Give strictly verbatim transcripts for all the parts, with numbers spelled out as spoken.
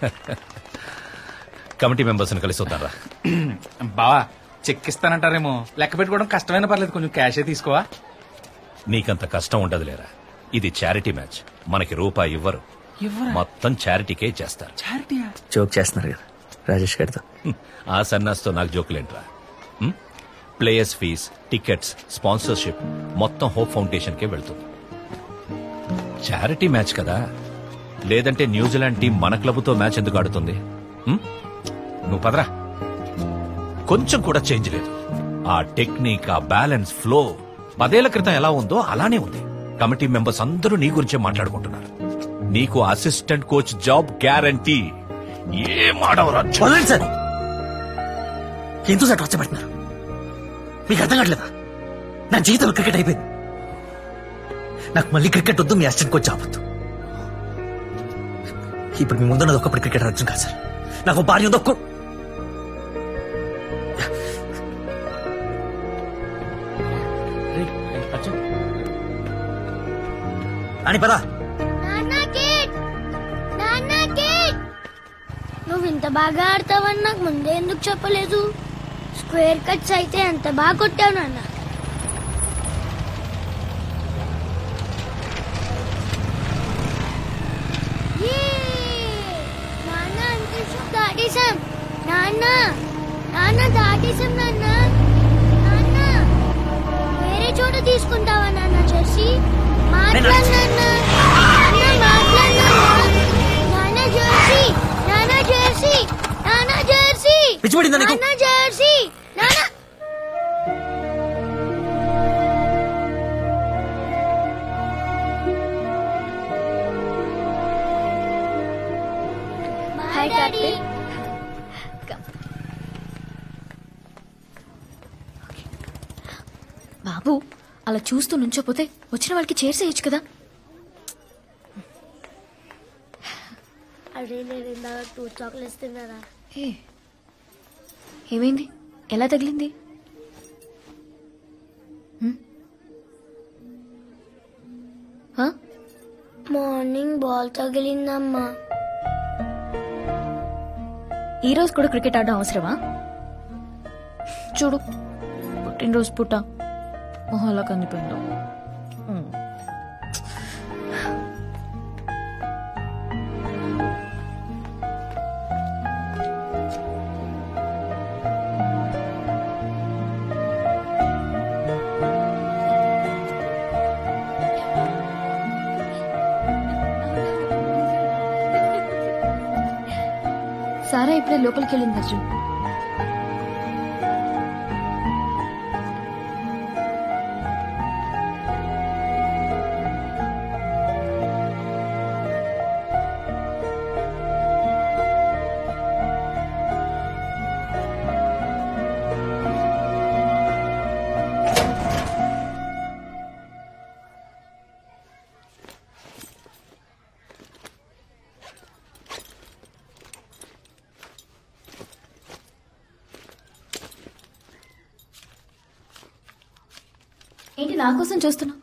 Committee members కలిసి వద్దారా. బావా check ఇస్తానంటారేమో, లెక్క పెట్టుకోవడం కష్టమైన పర్లేదు, కొంచెం క్యాషే తీసుకోవా. నీకంత కష్టం ఉండదులేరా, ఇది చారిటీ మ్యాచ్, మనకి రూపాయి ఇవ్వరు, మొత్తం చారిటీకే చేస్తారు. జోక్ చేస్తున్నారు కదా రాజేష్ గారితో. ఆ సన్నాస్తో నాకు జోకులేంట్రా. ప్లేయర్స్ ఫీజ్, టికెట్స్, స్పాన్సర్షిప్ మొత్తం హోప్ ఫౌండేషన్ కే వెళ్తుంది. చారిటీ మ్యాచ్ కదా, లేదంటే న్యూజిలాండ్ టీం మన క్లబ్తో మ్యాచ్ ఎందుకు ఆడుతుంది? నువ్వు పదరా. కొంచెం కూడా చేంజ్ లేదు. ఆ టెక్నిక్, ఆ బ్యాలెన్స్, ఫ్లో పదేళ్ల క్రితం ఎలా ఉందో అలానే ఉంది. కమిటీ మెంబర్స్ అందరూ నీ గురించే మాట్లాడుకుంటున్నారు. నీకు అసిస్టెంట్ కోచ్ జాబ్ గ్యారంటీ. ఏం ఆడవరా సార్, ఎంతో సార్ టార్చర్ పెడుతున్నారు, మీకు అర్థం కావట్లేదా? నా జీవితంలో క్రికెట్ అయిపోయింది, నాకు మళ్ళీ క్రికెట్ వద్దు, మీ అసిస్టెంట్ కోచ్ జాబ్ వద్దు. ఇప్పుడు మీ ముందున్నది ఒకప్పుడు క్రికెట్ అర్థం కాదు సార్, నాకు భార్య ఉంది ఒక్క. అని పదా నువ్వు ఇంత బాగా ఆడతావని నాకు ముందే ఎందుకు చెప్పలేదు? స్క్వేర్ కట్స్ అయితే ఎంత బాగా కొట్టావు నాన్న. నాన్న అంతరిక్షం దాటేశాం. నాన్న నాన్న దాటేశాం నాన్న. నాన్న వేరే చోట తీసుకుంటావా నాన్న? జెర్సీ మాట్లాడు నాన్న. నాన్న మాట్లాడు నాన్న. నాన్న జెర్సీ, నాన్న జెర్సీ, నాన్న జెర్సీ, నాన్న జెర్సీ, నాన్న. Bye daddy. బాబు అలా చూస్తూ నుంచోపోతే వచ్చిన వాళ్ళకి చేర్చేయచ్చు కదా. అరే నేను ఇందాక టూ చాక్లెట్స్ తిన్నారా? ఏమైంది? ఎలా తగిలింది? మార్నింగ్ బాల్ తగిలిందమ్మా. ఈ రోజు కూడా క్రికెట్ ఆడడం అవసరమా? చూడు, పుట్టినరోజు పుట్ట మొహాలా కందిపోయిందో. సారా ఇప్పుడే లోపలికి వెళ్ళింది అర్జున్. ఏంటి నా కోసం చూస్తున్నా?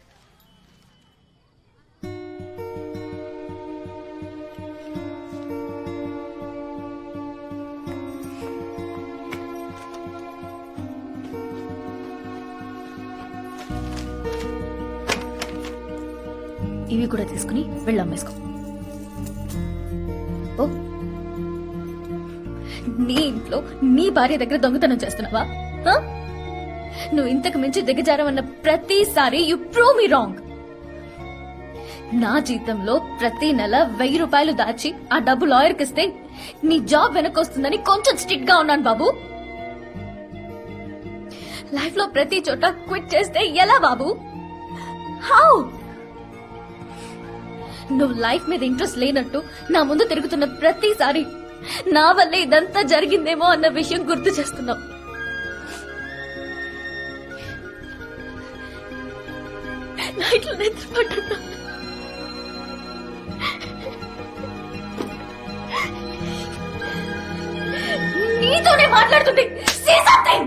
ఇవి కూడా తీసుకుని వెళ్ళి అమ్మేసుకో. ఓ, నీ ఇంట్లో నీ భార్య దగ్గర దొంగతనం చేస్తున్నావా? నువ్వు ఇంతకు మించి దిగజారవన్న ప్రతిసారి యు ప్రూవ్ మీ రాంగ్. నా జీతంలో ప్రతి నెల వెయ్యి రూపాయలు దాచి ఆ డబ్బు లాయర్కి ఇస్తే నీ జాబ్ వెనకొస్తుందని కొంచెం స్ట్రిక్ట్ గా ఉన్నాను బాబు. లైఫ్ లో ప్రతి చోట క్విట్ చేస్తే ఎలా బాబు? హౌ? నువ్వు లైఫ్ మీద ఇంట్రెస్ట్ లేనట్టు నా ముందు తిరుగుతున్న ప్రతిసారి నా వల్లే ఇదంతా జరిగిందేమో అన్న విషయం గుర్తు చేస్తున్నావు. నైట్లో నిద్రపడ్డా నీతోనే మాట్లాడుతుంటే సే సంథింగ్.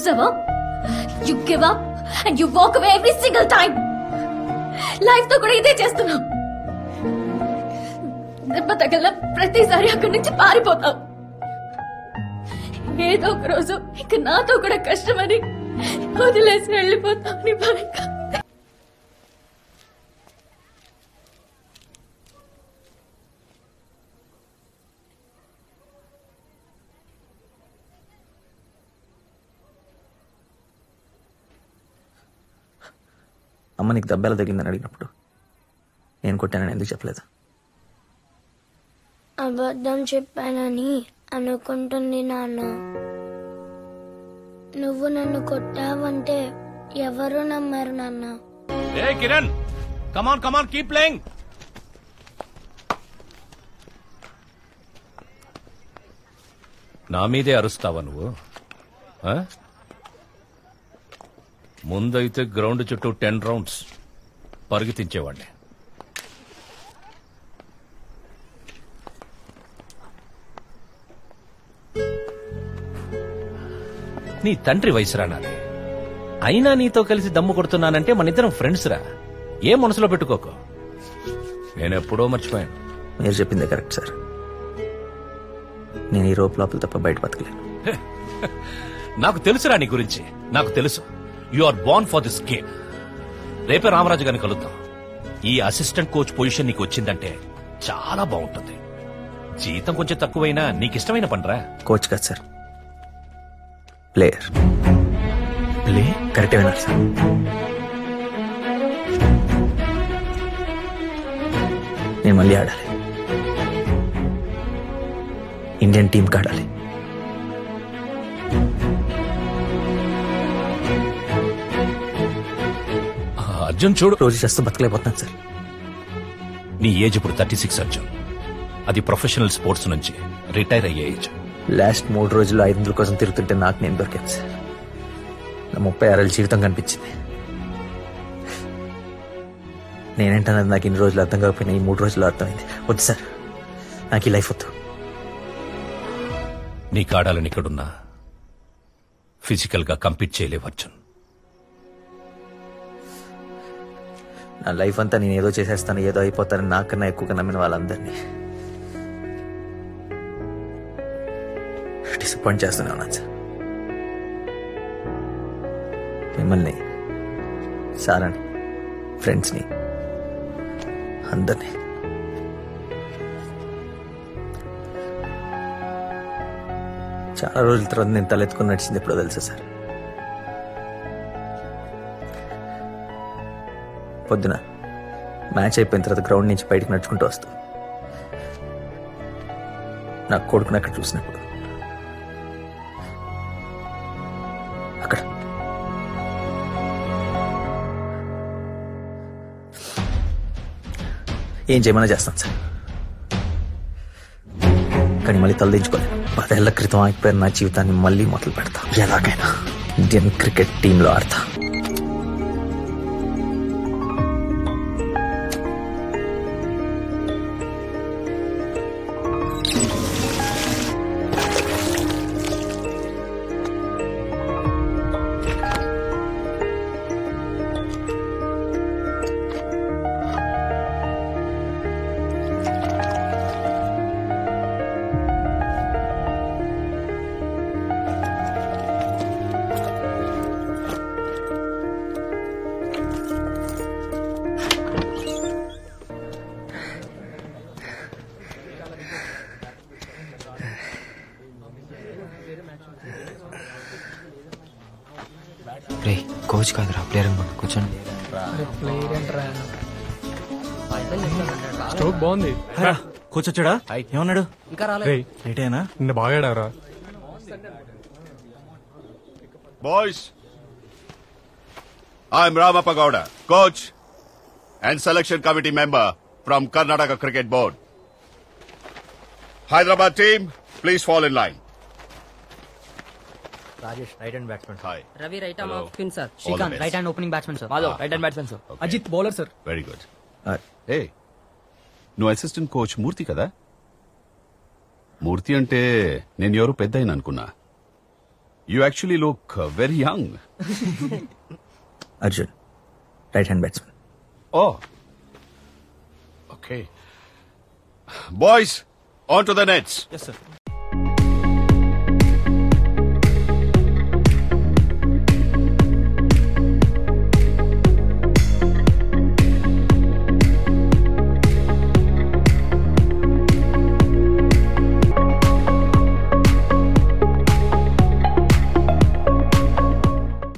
చూసావా? You give up and you walk away every single time. Life తో కూడా ఇదే చేస్తున్నావు. దెబ్బ తగిలిన ప్రతిసారి అక్కడి నుంచి పారిపోతావు. ఏదో ఒక రోజు ఇక నాతో కూడా కష్టమని వదిలేసి వెళ్ళిపోతావు. నీ భయంగా అమ్మ నీకు దెబ్బలు తగిలిందని అడిగినప్పుడు నేను కొట్టానని ఎందుకు చెప్పలేదు? అబద్ధం చెప్పానని అనుకుంటుంది నాన్న. నువ్వు నన్ను కొట్టావంటే ఎవరు నమ్మరు నాన్న. ఏ Kiran, come on come on keep playing. నా మీదే అరుస్తావా నువ్వు? ఆ? ముందైతే గ్రౌండ్ చుట్టూ టెన్ రౌండ్స్ పరిగెత్తించేవాడిని. నీ తండ్రి వయసురా నాది. అయినా నీతో కలిసి దమ్ము కొడుతున్నానంటే మన ఇద్దరం ఫ్రెండ్స్ రా. ఏ మనసులో పెట్టుకోకు. నేనెప్పుడో మర్చిపోయాను. మీరు చెప్పిందే కరెక్ట్ సార్. నేను ఈ రోప్ లోపల తప్ప బయట బతకలేను. నాకు తెలుసురా నీ గురించి. నాకు తెలుసు. You are born for this game. రేపే రామరాజు గారిని కలుద్దాం. ఈ అసిస్టెంట్ కోచ్ పొజిషన్ నీకు వచ్చిందంటే చాలా బాగుంటుంది. జీతం కొంచెం తక్కువైనా నీకిష్టమైన పనిరా. కోచ్ కాదు సార్, ప్లేయర్. ప్లే కరెక్ట్ విన్నారు సార్. నేను మళ్ళీ ఆడాలి. ఇండియన్ టీంకి ఆడాలి. అర్జున్ చూడు, రోజు చేస్తూ బతకలేకపోతున్నాను సార్. నీ ఏజ్ ఇప్పుడు థర్టీ సిక్స్ అర్జున్. అది ప్రొఫెషనల్ స్పోర్ట్స్ నుంచి రిటైర్ అయ్యే ఏజ్. లాస్ట్ మూడు రోజులు ఐదు వందల కోసం తిరుగుతుంటే నాకు నేను దొరికాను సార్. నా ముప్పై ఆరేళ్ళ జీవితం కనిపించింది. నేనేంటన్నది నాకు ఇన్ని రోజులు అర్థం కాకపోయినా ఈ మూడు రోజులు అర్థమైంది. వద్దు సార్, నాకు ఈ లైఫ్ వద్దు. నీ కాడాలని ఇక్కడున్నా ఫిజికల్ గా కంపీట్ చేయలేవు అర్జున్. నా లైఫ్ అంతా నేను ఏదో చేసేస్తాను, ఏదో అయిపోతానని నాకన్నా ఎక్కువగా నమ్మిన వాళ్ళందరినీ డిసప్పాయింట్ చేస్తూనే ఉన్నాను సార్. మిమ్మల్ని, సారాని, ఫ్రెండ్స్ని, అందరినీ. చాలా రోజుల తర్వాత నేను తలెత్తుకుని నడిచింది ఎప్పుడో తెలుసా సార్? పొద్దున మ్యాచ్ అయిపోయిన తర్వాత గ్రౌండ్ నుంచి బయటకు నడుచుకుంటూ వస్తూ నా కొడుకుని అక్కడ చూసినప్పుడు, అక్కడ ఏం చేయమన్నా చేస్తాను సార్. కానీ మళ్ళీ తలదించుకోలేను. పదేళ్ల క్రితం ఆగిపోయిన నా జీవితాన్ని మళ్ళీ మొదలు పెడతా. ఎలాగైనా ఇండియన్ క్రికెట్ టీంలో ఆడతా. రే కోచ్ కాదురా, ప్లేయర్ అనుకోండి. కూర్చోండి. స్ట్రోక్ బాగుంది. కూర్చొచ్చాడా? ఏమన్నాడు? లేట్ అయినా నిన్న బాగా ఆడారా? Boys, I'm Ramappa Gowda, coach and selection committee member from Karnataka Cricket Board. Hyderabad team, please fall in line. Rajesh, right hand batsman. Hi. Ravi, right arm Hello. off spin, sir. All the Shrikant, best. right hand opening batsman, sir. Madhav, right hand batsman, sir. Okay. Ajit bowler sir. Very good. Hey, నువ్వు assistant coach Murthy కదా? మూర్తి అంటే నేను ఎవరు పెద్ద అయిన అనుకున్నా. You actually look uh, very young. Arjun right hand batsmen. Oh. Okay. Boys, on to the nets. Yes sir